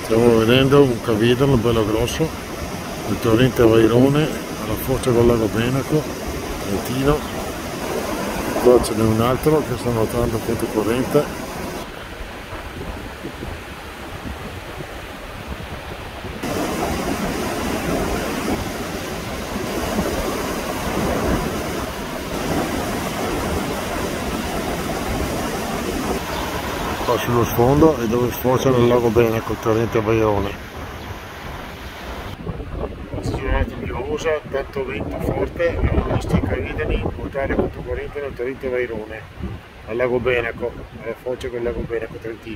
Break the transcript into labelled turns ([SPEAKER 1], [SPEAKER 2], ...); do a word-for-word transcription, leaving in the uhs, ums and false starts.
[SPEAKER 1] Stiamo vedendo un cavidano bello grosso, il torrente Vairone, alla foce col lago Benaco, Trentino. Qua ce n'è un altro che sta nuotando appunto corrente. Qua sullo sfondo è dove sfocia nel lago Benaco, il torrente Vairone. Questa giornata piovosa, tanto vento forte, abbiamo visto i cavidani nuotare controcorrente nel torrente Vairone, al lago Benaco, alla foce con il lago Benaco Trentino.